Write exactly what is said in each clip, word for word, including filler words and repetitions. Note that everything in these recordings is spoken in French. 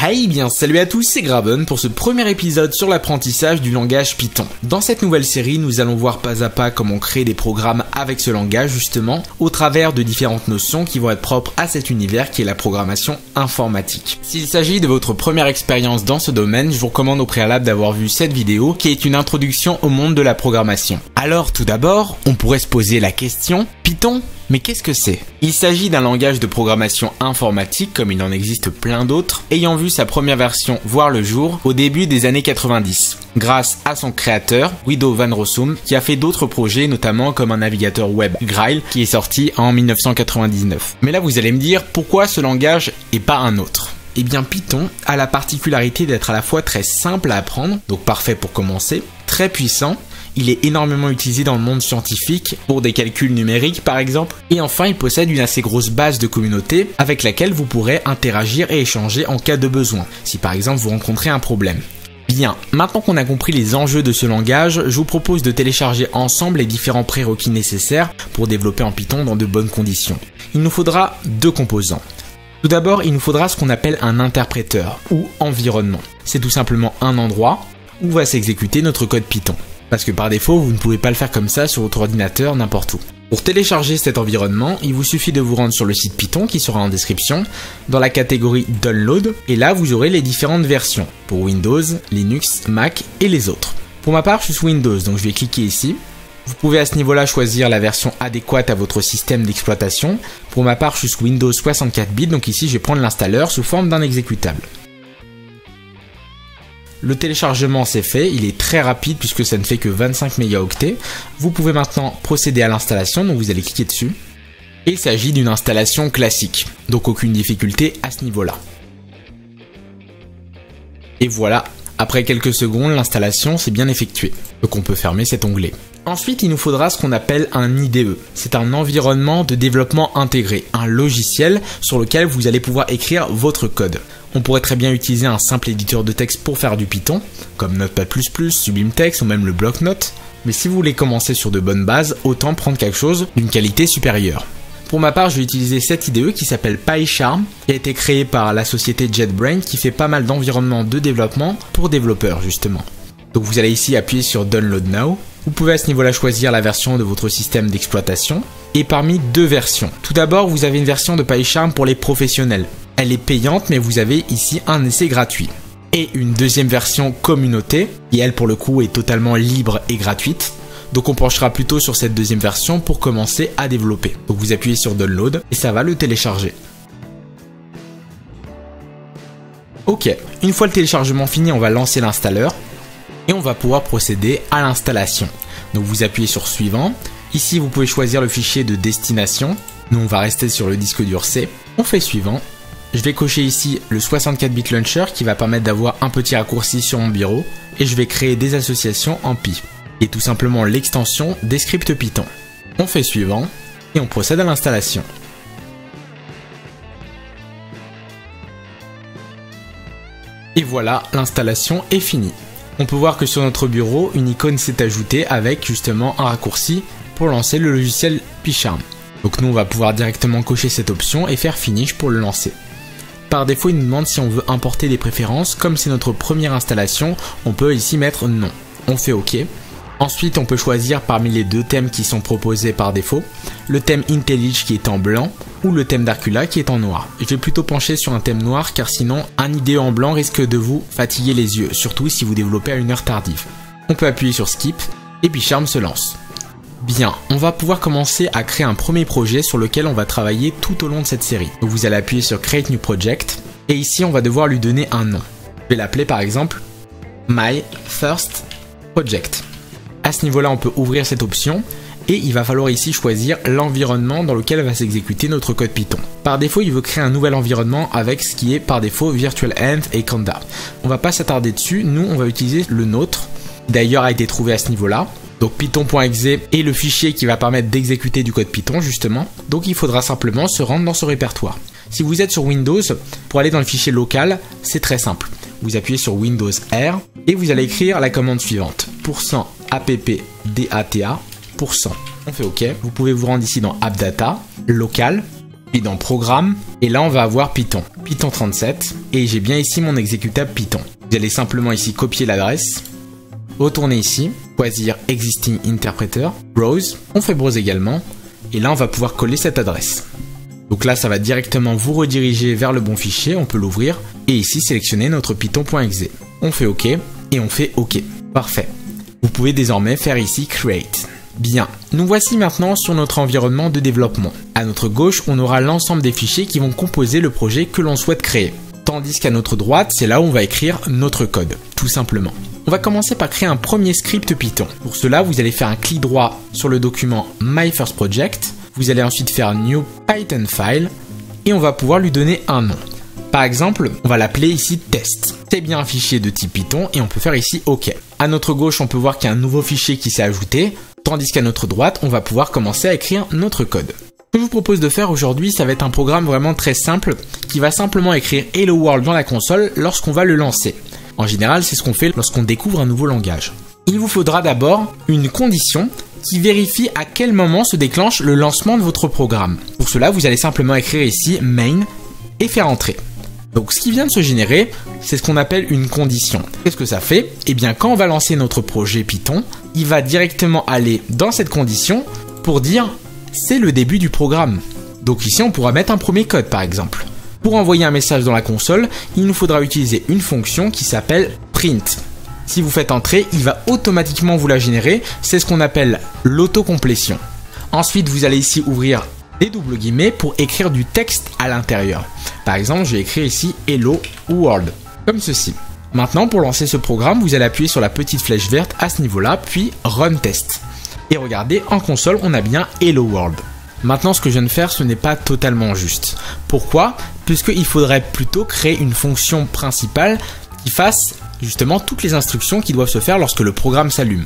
Hey bien salut à tous, c'est Graven pour ce premier épisode sur l'apprentissage du langage Python. Dans cette nouvelle série, nous allons voir pas à pas comment créer des programmes avec ce langage justement, au travers de différentes notions qui vont être propres à cet univers qui est la programmation informatique. S'il s'agit de votre première expérience dans ce domaine, je vous recommande au préalable d'avoir vu cette vidéo qui est une introduction au monde de la programmation. Alors tout d'abord, on pourrait se poser la question, Python ? Mais qu'est-ce que c'est? Il s'agit d'un langage de programmation informatique, comme il en existe plein d'autres, ayant vu sa première version voir le jour au début des années quatre-vingt-dix, grâce à son créateur, Guido van Rossum, qui a fait d'autres projets, notamment comme un navigateur web Grail, qui est sorti en mille neuf cent quatre-vingt-dix-neuf. Mais là vous allez me dire, pourquoi ce langage et pas un autre? Eh bien Python a la particularité d'être à la fois très simple à apprendre, donc parfait pour commencer, très puissant. Il est énormément utilisé dans le monde scientifique pour des calculs numériques par exemple. Et enfin, il possède une assez grosse base de communauté avec laquelle vous pourrez interagir et échanger en cas de besoin, si par exemple vous rencontrez un problème. Bien, maintenant qu'on a compris les enjeux de ce langage, je vous propose de télécharger ensemble les différents prérequis nécessaires pour développer en Python dans de bonnes conditions. Il nous faudra deux composants. Tout d'abord, il nous faudra ce qu'on appelle un interpréteur ou environnement. C'est tout simplement un endroit où va s'exécuter notre code Python. Parce que par défaut, vous ne pouvez pas le faire comme ça sur votre ordinateur n'importe où. Pour télécharger cet environnement, il vous suffit de vous rendre sur le site Python qui sera en description, dans la catégorie Download, et là vous aurez les différentes versions, pour Windows, Linux, Mac et les autres. Pour ma part, je suis sous Windows, donc je vais cliquer ici. Vous pouvez à ce niveau-là choisir la version adéquate à votre système d'exploitation. Pour ma part, je suis sous Windows soixante-quatre bits, donc ici je vais prendre l'installeur sous forme d'un exécutable. Le téléchargement c'est fait, il est très rapide puisque ça ne fait que vingt-cinq mégaoctets. Vous pouvez maintenant procéder à l'installation, donc vous allez cliquer dessus. Et il s'agit d'une installation classique, donc aucune difficulté à ce niveau-là. Et voilà, après quelques secondes, l'installation s'est bien effectuée. Donc on peut fermer cet onglet. Ensuite, il nous faudra ce qu'on appelle un I D E. C'est un environnement de développement intégré, un logiciel sur lequel vous allez pouvoir écrire votre code. On pourrait très bien utiliser un simple éditeur de texte pour faire du Python, comme Notepad plus plus, Sublime Text ou même le bloc-notes. Mais si vous voulez commencer sur de bonnes bases, autant prendre quelque chose d'une qualité supérieure. Pour ma part, je vais utiliser cette I D E qui s'appelle PyCharm, qui a été créée par la société JetBrains qui fait pas mal d'environnements de développement pour développeurs justement. Donc vous allez ici appuyer sur Download Now. Vous pouvez à ce niveau-là choisir la version de votre système d'exploitation et parmi deux versions. Tout d'abord, vous avez une version de PyCharm pour les professionnels. Elle est payante, mais vous avez ici un essai gratuit. Et une deuxième version communauté, qui elle pour le coup est totalement libre et gratuite. Donc on penchera plutôt sur cette deuxième version pour commencer à développer. Donc vous appuyez sur Download et ça va le télécharger. Ok, une fois le téléchargement fini, on va lancer l'installeur. Et on va pouvoir procéder à l'installation. Donc vous appuyez sur suivant. Ici vous pouvez choisir le fichier de destination. Nous on va rester sur le disque dur C. On fait suivant. Je vais cocher ici le soixante-quatre bit launcher qui va permettre d'avoir un petit raccourci sur mon bureau. Et je vais créer des associations en Py. Et tout simplement l'extension des scripts Python. On fait suivant. Et on procède à l'installation. Et voilà, l'installation est finie. On peut voir que sur notre bureau, une icône s'est ajoutée avec justement un raccourci pour lancer le logiciel PyCharm. Donc nous on va pouvoir directement cocher cette option et faire Finish pour le lancer. Par défaut, il nous demande si on veut importer des préférences. Comme c'est notre première installation, on peut ici mettre non. On fait OK. Ensuite, on peut choisir parmi les deux thèmes qui sont proposés par défaut, le thème IntelliJ qui est en blanc ou le thème Darkula qui est en noir. Je vais plutôt pencher sur un thème noir car sinon un I D E en blanc risque de vous fatiguer les yeux, surtout si vous développez à une heure tardive. On peut appuyer sur Skip et PyCharm se lance. Bien, on va pouvoir commencer à créer un premier projet sur lequel on va travailler tout au long de cette série. Donc vous allez appuyer sur Create New Project et ici on va devoir lui donner un nom. Je vais l'appeler par exemple My First Project. À ce niveau-là, on peut ouvrir cette option et il va falloir ici choisir l'environnement dans lequel va s'exécuter notre code Python. Par défaut, il veut créer un nouvel environnement avec ce qui est par défaut Virtual Env et Conda. On va pas s'attarder dessus, nous on va utiliser le nôtre, qui d'ailleurs a été trouvé à ce niveau-là. Donc python.exe est le fichier qui va permettre d'exécuter du code Python justement. Donc il faudra simplement se rendre dans ce répertoire. Si vous êtes sur Windows, pour aller dans le fichier local, c'est très simple. Vous appuyez sur Windows R et vous allez écrire la commande suivante. appdata. On fait OK. Vous pouvez vous rendre ici dans AppData, local. Puis dans Programme, et là on va avoir Python. Python trente-sept, et j'ai bien ici mon exécutable Python. Vous allez simplement ici copier l'adresse, retourner ici, choisir Existing Interpreter, Browse, on fait Browse également, et là on va pouvoir coller cette adresse. Donc là ça va directement vous rediriger vers le bon fichier, on peut l'ouvrir, et ici sélectionner notre python.exe. On fait OK, et on fait OK. Parfait. Vous pouvez désormais faire ici Create. Bien, nous voici maintenant sur notre environnement de développement. À notre gauche, on aura l'ensemble des fichiers qui vont composer le projet que l'on souhaite créer. Tandis qu'à notre droite, c'est là où on va écrire notre code, tout simplement. On va commencer par créer un premier script Python. Pour cela, vous allez faire un clic droit sur le document My First Project. Vous allez ensuite faire New Python File et on va pouvoir lui donner un nom. Par exemple, on va l'appeler ici test. C'est bien un fichier de type Python et on peut faire ici OK. À notre gauche, on peut voir qu'il y a un nouveau fichier qui s'est ajouté. Tandis qu'à notre droite, on va pouvoir commencer à écrire notre code. Ce que je vous propose de faire aujourd'hui, ça va être un programme vraiment très simple qui va simplement écrire Hello World dans la console lorsqu'on va le lancer. En général, c'est ce qu'on fait lorsqu'on découvre un nouveau langage. Il vous faudra d'abord une condition qui vérifie à quel moment se déclenche le lancement de votre programme. Pour cela, vous allez simplement écrire ici main et faire entrer. Donc ce qui vient de se générer, c'est ce qu'on appelle une condition. Qu'est-ce que ça fait? Eh bien quand on va lancer notre projet Python, il va directement aller dans cette condition pour dire c'est le début du programme. Donc ici on pourra mettre un premier code par exemple. Pour envoyer un message dans la console, il nous faudra utiliser une fonction qui s'appelle print. Si vous faites entrer, il va automatiquement vous la générer, c'est ce qu'on appelle l'autocomplétion. Ensuite vous allez ici ouvrir des doubles guillemets pour écrire du texte à l'intérieur. Par exemple, je vais écrire ici Hello World, comme ceci. Maintenant, pour lancer ce programme, vous allez appuyer sur la petite flèche verte à ce niveau-là, puis Run Test. Et regardez, en console, on a bien Hello World. Maintenant, ce que je viens de faire, ce n'est pas totalement juste. Pourquoi? Puisqu'il faudrait plutôt créer une fonction principale qui fasse justement toutes les instructions qui doivent se faire lorsque le programme s'allume.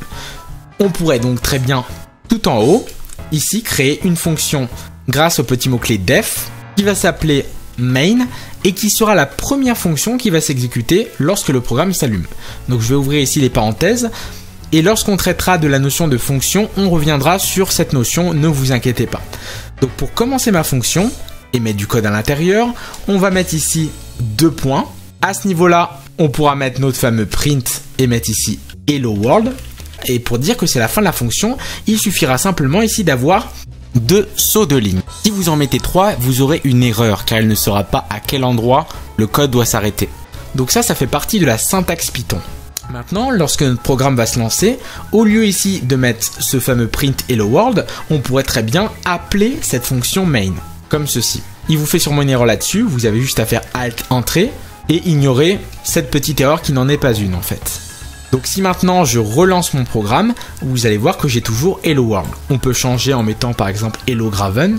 On pourrait donc très bien, tout en haut, ici, créer une fonction grâce au petit mot-clé def qui va s'appeler main et qui sera la première fonction qui va s'exécuter lorsque le programme s'allume. Donc je vais ouvrir ici les parenthèses et lorsqu'on traitera de la notion de fonction, on reviendra sur cette notion, ne vous inquiétez pas. Donc pour commencer ma fonction et mettre du code à l'intérieur, on va mettre ici deux points. À ce niveau-là, on pourra mettre notre fameux print et mettre ici Hello World. Et pour dire que c'est la fin de la fonction, il suffira simplement ici d'avoir deux sauts de ligne. Si vous en mettez trois, vous aurez une erreur car il ne saura pas à quel endroit le code doit s'arrêter. Donc ça, ça fait partie de la syntaxe Python. Maintenant, lorsque notre programme va se lancer, au lieu ici de mettre ce fameux print Hello World, on pourrait très bien appeler cette fonction main, comme ceci. Il vous fait sûrement une erreur là-dessus, vous avez juste à faire Alt Entrée et ignorer cette petite erreur qui n'en est pas une en fait. Donc si maintenant je relance mon programme, vous allez voir que j'ai toujours Hello World. On peut changer en mettant par exemple Hello Graven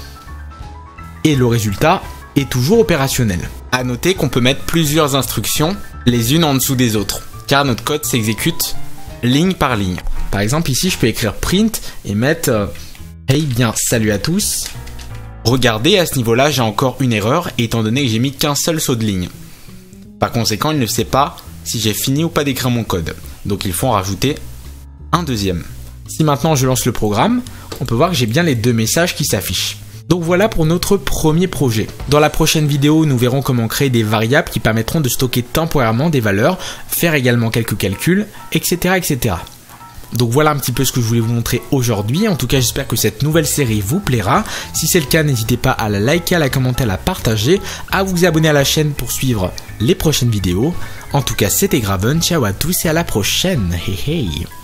et le résultat est toujours opérationnel. À noter qu'on peut mettre plusieurs instructions les unes en dessous des autres car notre code s'exécute ligne par ligne. Par exemple ici je peux écrire print et mettre euh, hey bien salut à tous. Regardez, à ce niveau-là j'ai encore une erreur étant donné que j'ai mis qu'un seul saut de ligne. Par conséquent il ne sait pas si j'ai fini ou pas d'écrire mon code. Donc il faut en rajouter un deuxième. Si maintenant je lance le programme, on peut voir que j'ai bien les deux messages qui s'affichent. Donc voilà pour notre premier projet. Dans la prochaine vidéo, nous verrons comment créer des variables qui permettront de stocker temporairement des valeurs, faire également quelques calculs, et cetera et cetera. Donc voilà un petit peu ce que je voulais vous montrer aujourd'hui. En tout cas, j'espère que cette nouvelle série vous plaira. Si c'est le cas, n'hésitez pas à la liker, à la commenter, à la partager, à vous abonner à la chaîne pour suivre les prochaines vidéos. En tout cas, c'était Graven. Ciao à tous et à la prochaine. Hey hey.